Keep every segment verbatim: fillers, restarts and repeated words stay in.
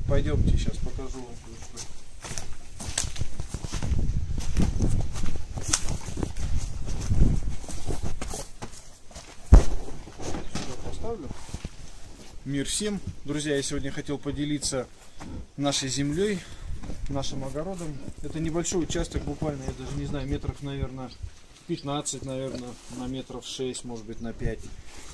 Пойдемте, сейчас покажу вам. Сюда поставлю. Мир всем. Друзья, я сегодня хотел поделиться нашей землей, нашим огородом. Это небольшой участок, буквально, я даже не знаю, метров, наверное, пятнадцать, наверное, на метров шесть, может быть, на пять.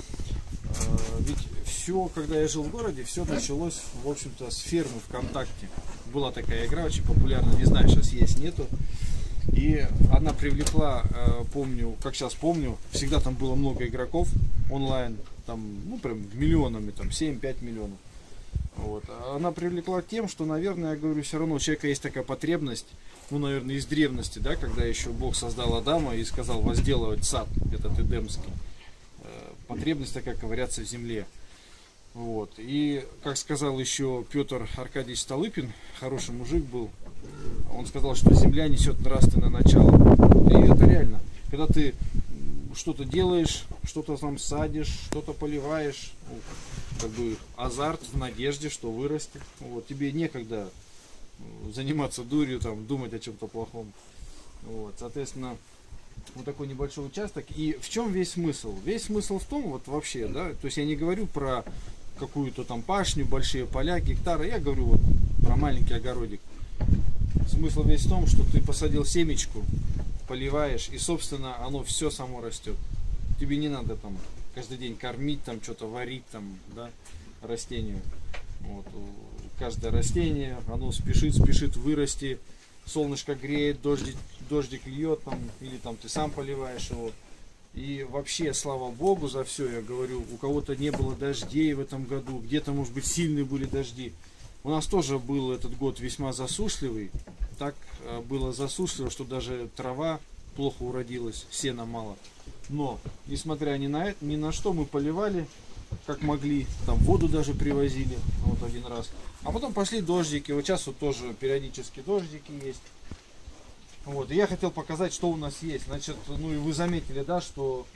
Ведь все, когда я жил в городе, все началось, в общем-то, с фермы ВКонтакте. Была такая игра, очень популярна, не знаю, сейчас есть, нету. И она привлекла, помню, как сейчас помню, всегда там было много игроков онлайн, там, ну, прям миллионами, там, семь-пять миллионов. Вот. Она привлекла тем, что, наверное, я говорю, все равно у человека есть такая потребность, ну, наверное, из древности, да, когда еще Бог создал Адама и сказал возделывать сад, этот эдемский. Потребность такая ковыряться в земле. Вот. И, как сказал еще Петр Аркадьевич Столыпин, хороший мужик был, он сказал, что земля несет нравственное начало. И это реально. Когда ты что-то делаешь, что-то там садишь, что-то поливаешь, как бы азарт в надежде, что вырастет. Вот. Тебе некогда заниматься дурью, там, думать о чем-то плохом. Вот. Соответственно, вот такой небольшой участок. И в чем весь смысл? Весь смысл в том, вот вообще, да, то есть я не говорю про какую-то там пашню, большие поля, гектары, я говорю вот про маленький огородик. Смысл весь в том, что ты посадил семечку, поливаешь, и, собственно, оно все само растет. Тебе не надо там каждый день кормить, там что-то варить, там, да, растению. Вот. Каждое растение, оно спешит, спешит вырасти. Солнышко греет, дождик, дождик льет, там, или там ты сам поливаешь его. И вообще, слава Богу за все, я говорю, у кого-то не было дождей в этом году, где-то, может быть, сильные были дожди. У нас тоже был этот год весьма засушливый. Так было засушливо, что даже трава плохо уродилась, сена мало. Но, несмотря ни на это, ни на что, мы поливали, как могли, там воду даже привозили, вот один раз. А потом пошли дождики, вот сейчас вот тоже периодически дождики есть. Вот, и я хотел показать, что у нас есть. Значит, ну и вы заметили, да, что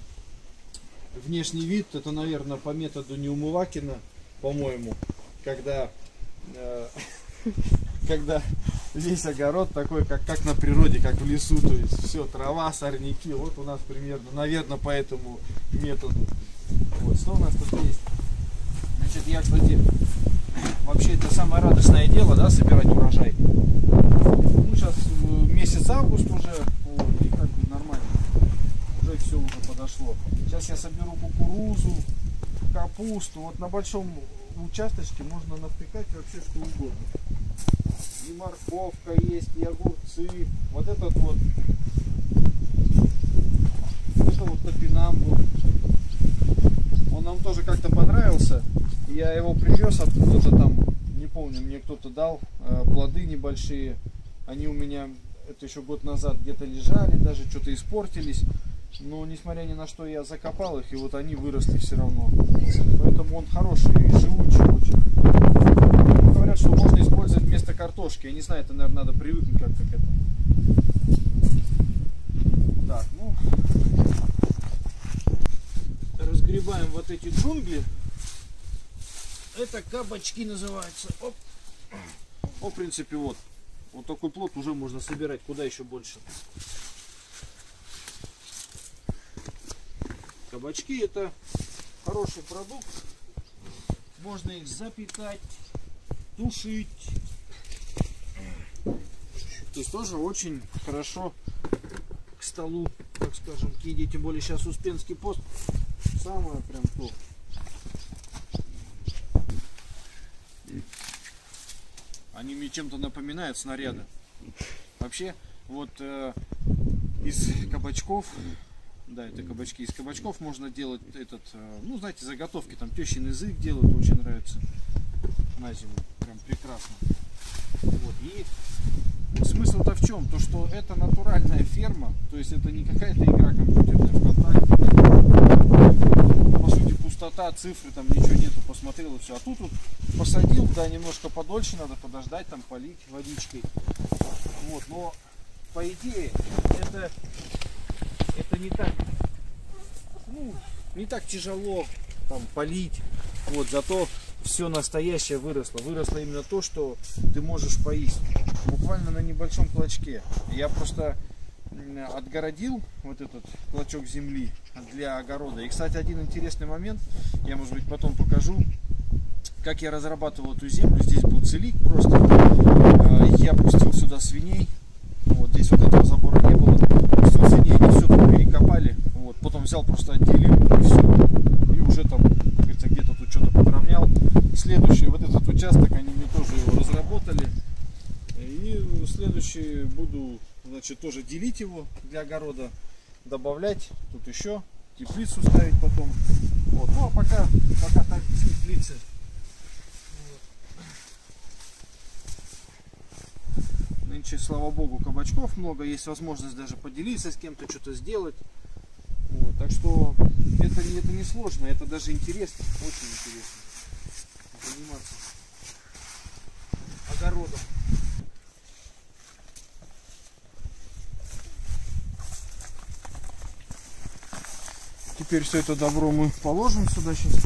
внешний вид, это, наверное, по методу Неумывакина, по-моему, когда, э, когда весь огород такой, как, как на природе, как в лесу, то есть все, трава, сорняки, вот у нас примерно, наверное, по этому методу. Вот, что у нас тут есть? Значит, я, кстати, вообще это самое радостное дело, да, собирать урожай. Ну, сейчас месяц август уже, вот, и как бы нормально. Уже все уже подошло. Сейчас я соберу кукурузу, капусту. Вот на большом участочке можно навтыкать вообще что угодно. И морковка есть, и огурцы. Вот этот вот, это вот топинамбур. Он нам тоже как-то понравился. Я его привез откуда-то там, не помню, мне кто-то дал э, плоды небольшие. Они у меня, это еще год назад где-то лежали, даже что-то испортились. Но несмотря ни на что, я закопал их, и вот они выросли все равно. Поэтому он хороший и живучий очень. Говорят, что можно использовать вместо картошки. Я не знаю, это, наверное, надо привыкнуть как-то к этому. Так, ну... Разгребаем вот эти джунгли. Это кабачки называются. Оп. О, в принципе, вот. Вот такой плод уже можно собирать. Куда еще больше? Кабачки — это хороший продукт. Можно их запекать, тушить. То есть тоже очень хорошо к столу, так скажем, к еде. Тем более сейчас Успенский пост. Самое прям то. Они мне чем-то напоминают снаряды. Вообще, вот э, из кабачков, да, это кабачки, из кабачков можно делать этот, э, ну, знаете, заготовки, там тещин язык делают, очень нравится на зиму, прям прекрасно. Вот, и вот смысл-то в чем? То, что это натуральная ферма, то есть это не какая-то игра компьютерная ВКонтакте, по сути пустота, цифры, там ничего нету, посмотрел и все. А тут вот посадил, да, немножко подольше надо подождать, там полить водичкой. Вот, но по идее это, это не так, ну, не так тяжело там полить. Вот, зато все настоящее выросло. Выросло именно то, что ты можешь поесть. Буквально на небольшом клочке. Я просто отгородил вот этот клочок земли для огорода. И, кстати, один интересный момент, я, может быть, потом покажу, как я разрабатывал эту землю. Здесь был целик просто. Я пустил сюда свиней. Вот здесь вот этого забора не было. Пустил свиней, они все тут перекопали. Вот, потом взял, просто отделил и все. И уже там, как говорится, где-то тут что-то подровнял. Следующий вот этот участок, они мне тоже его разработали. И следующий буду, значит, тоже делить его для огорода, добавлять тут еще теплицу ставить потом. Вот. Ну а пока, пока так теплицы. Вот. Нынче, слава богу, кабачков много, есть возможность даже поделиться с кем-то, что-то сделать. Вот. Так что это, это не сложно, это даже интересно, очень интересно заниматься огородом. Теперь все это добро мы положим сюда сейчас.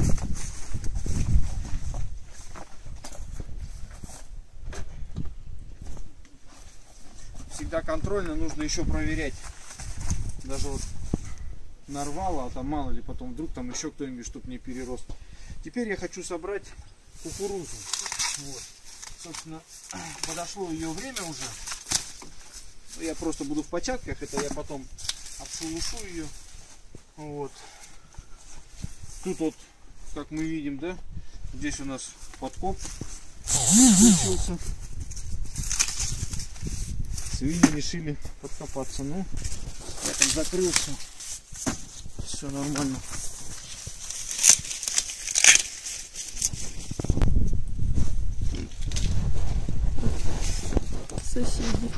Всегда контрольно нужно еще проверять. Даже вот нарвало, а там мало ли потом вдруг там еще кто-нибудь, чтобы не перерос. Теперь я хочу собрать кукурузу. Вот. Собственно, подошло ее время уже. Я просто буду в початках, это я потом обшелушу ее. Вот. Тут вот, как мы видим, да, здесь у нас подкоп включился. Свиньи решили подкопаться. Ну, я там закрылся. Все нормально. Соседи.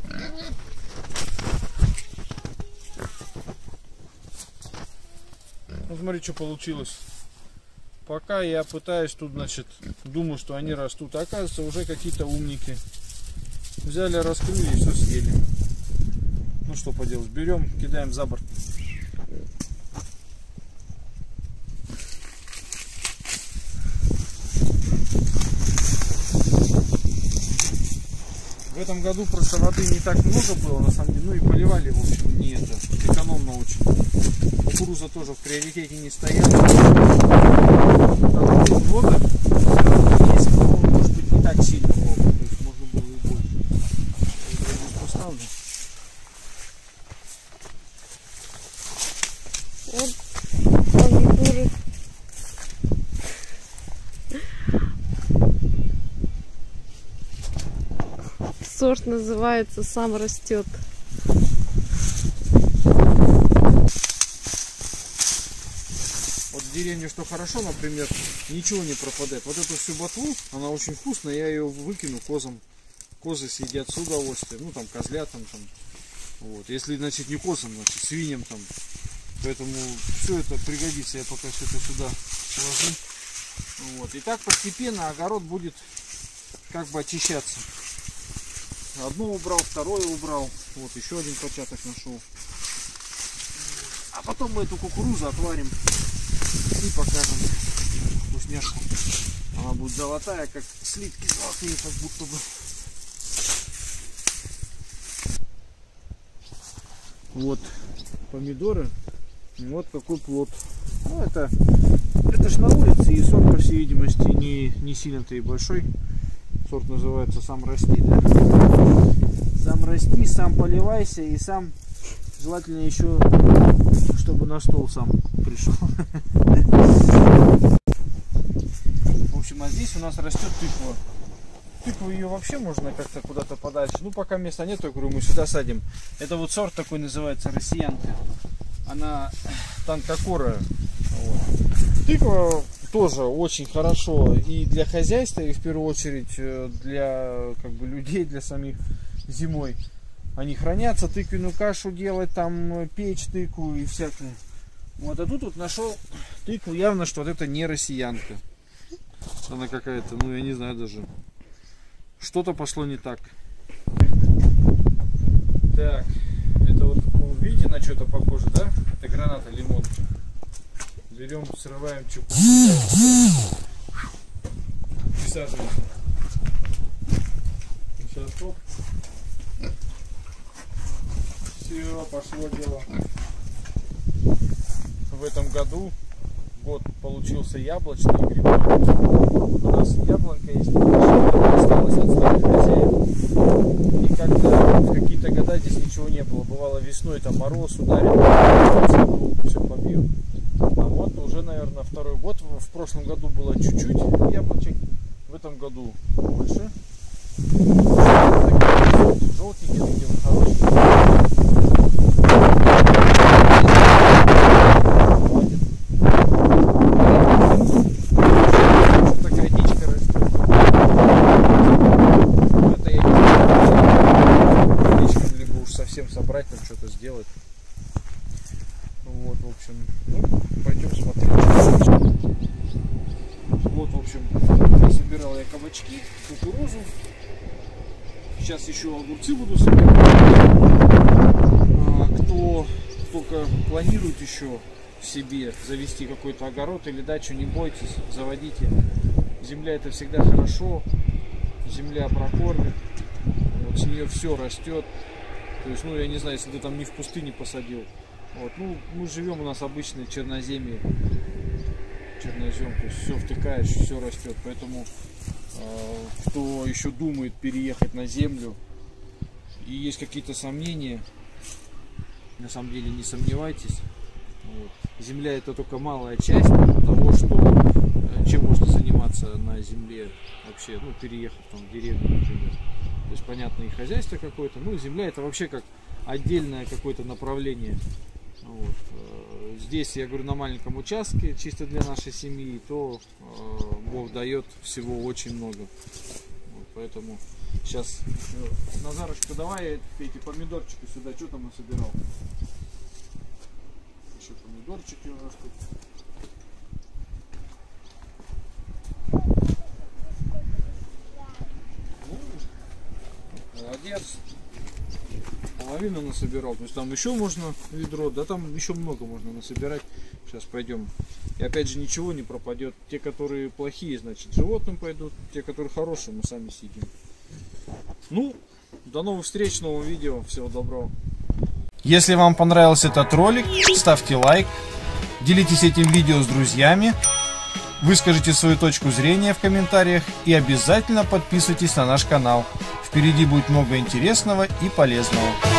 Ну, смотри, что получилось. Пока я пытаюсь тут, значит, думаю, что они растут. А оказывается, уже какие-то умники. Взяли, раскрыли и все съели. Ну, что поделать. Берем, кидаем за борт. В этом году просто воды не так много было, на самом деле. Ну и поливали, в общем, не это. Экономно очень. Кукуруза тоже в приоритете не стояла. Там было много. Если бы, может быть, не так сильно много. То есть можно было и больше. Я здесь поставлю. Вот помидоры. Сорт называется «Сам растет». Вот в деревне что хорошо, например, ничего не пропадает. Вот эту всю ботву, она очень вкусная, я ее выкину козам. Козы съедят с удовольствием, ну там козлятам там. Вот. Если, значит, не козам, значит, свиньям там. Поэтому все это пригодится, я пока все это сюда положу. Вот. И так постепенно огород будет как бы очищаться. Одно убрал, второе убрал. Вот еще один початок нашел. А потом мы эту кукурузу отварим и покажем вкусняшку. Она будет золотая, как слитки золотые, как будто бы. Вот помидоры. Вот какой плод. Ну, это, это ж на улице, и сорт, по всей видимости, не, не сильно-то и большой. Сорт называется «Сам расти», да? Сам расти, сам поливайся и сам, желательно еще, чтобы на стол сам пришел. В общем, а здесь у нас растет тыква. Тыкву ее вообще можно как-то куда-то подальше. Ну, пока места нет, я говорю, мы сюда садим. Это вот сорт такой называется «Россиянка». Она тонкокорая. Вот. Тыква тоже очень хорошо и для хозяйства, и в первую очередь для как бы людей, для самих зимой. Они хранятся, тыквенную кашу делать, там печь тыкву и всякое. Вот, а тут вот нашел тыкву, явно, что вот это не россиянка. Она какая-то, ну я не знаю даже. Что-то пошло не так. Так, это вот, видите, на что-то похоже, да? Это граната лимон. Берем, срываем чеку. присаживайся. Сейчас стоп. Все, пошло дело. В этом году год получился яблочный и грибной. У нас яблонька есть, осталась от старых хозяев. И как-то в какие-то года здесь ничего не было. Бывало весной там мороз ударит, все побьет. А вот уже, наверное, второй год. В прошлом году было чуть-чуть яблочек, в этом году больше. Желтенькие такие, хорошие. Такая дичка растет. Это я не знаю, дичкам либо уж совсем собрать, там что-то сделать. Вот, в общем, ну, пойдем смотреть. Вот, в общем, собирал я кабачки, кукурузу. Сейчас еще огурцы буду собирать. А, кто только планирует еще себе завести какой-то огород или дачу, не бойтесь, заводите. Земля — это всегда хорошо. Земля прокормит. Вот с нее все растет. То есть, ну, я не знаю, если ты там не в пустыне посадил. Вот, ну, мы живем, у нас обычное черноземье. Чернозем, то есть все втыкаешь, все растет. Поэтому э, кто еще думает переехать на землю и есть какие-то сомнения, на самом деле не сомневайтесь. Вот. Земля — это только малая часть того, что, чем можно заниматься на земле вообще, ну, переехав там в деревню, например. То есть, понятно, и хозяйство какое-то, ну, земля — это вообще как отдельное какое-то направление. Вот. Здесь, я говорю, на маленьком участке, чисто для нашей семьи, то э, Бог дает всего очень много. Вот, поэтому сейчас, э, Назарочка, давай эти помидорчики сюда, что там насобирал? Еще помидорчики у нас тут. Молодец. Половину насобирал, то есть там еще можно ведро, да, там еще много можно насобирать. Сейчас пойдем. И опять же ничего не пропадет. Те, которые плохие, значит, животным пойдут. Те, которые хорошие, мы сами съедим. Ну, до новых встреч в новом видео. Всего доброго. Если вам понравился этот ролик, ставьте лайк, делитесь этим видео с друзьями, выскажите свою точку зрения в комментариях и обязательно подписывайтесь на наш канал. Впереди будет много интересного и полезного.